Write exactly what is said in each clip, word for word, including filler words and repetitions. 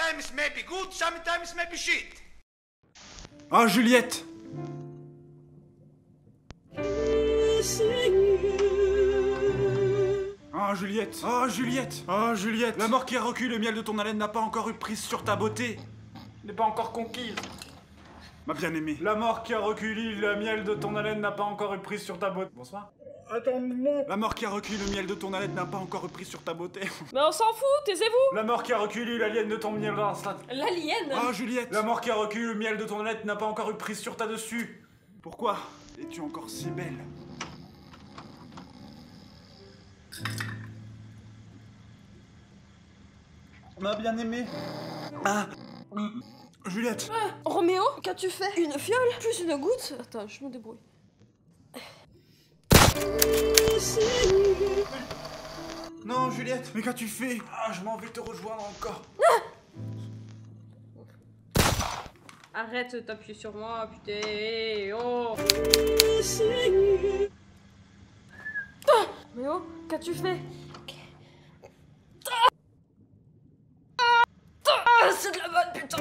Sometimes maybe good, sometimes maybe shit. Ah, Juliette! Ah, Juliette! Ah, Juliette! Ah, Juliette! La mort qui a reculé, le miel de ton haleine n'a pas encore eu prise sur ta beauté. N'est pas encore conquise. Ma bien-aimée. La mort qui a reculé, le miel de ton haleine n'a pas encore eu prise sur ta beauté. Bonsoir. Attends-moi. La mort qui a reculé, le miel de ton haleine n'a pas encore eu prise sur ta beauté. Mais on s'en fout, taisez-vous. La mort qui a reculé, l'alien de ton miel. L'alien. Ah, Juliette! La mort qui a reculé, le miel de ton haleine n'a pas encore eu prise sur ta dessus. Pourquoi es-tu encore si belle? Ma bien-aimée. Ah. Juliette. Ah, Roméo, qu'as-tu fait? Une fiole? Plus une goutte? Attends, je me débrouille. Non, Juliette. Mais qu'as-tu fait? Ah, je m'en vais te rejoindre encore. Arrête de t'appuyer sur moi, putain. Oh. Ah, Roméo, qu'as-tu fait? Ah, c'est de la bonne, putain.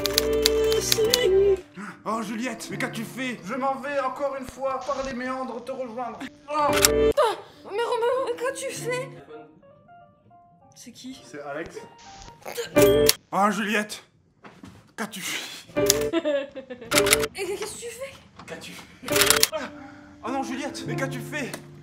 Oh, Juliette, mais qu'as-tu fait? Je m'en vais encore une fois par les méandres te rejoindre. Oh. Ah, mais Roméo, qu'as-tu fait? C'est qui? C'est Alex. Oh, Juliette, qu'as-tu fait? Et qu'est-ce que tu fais? Qu'as-tu fait? Oh non, Juliette, mais qu'as-tu fait?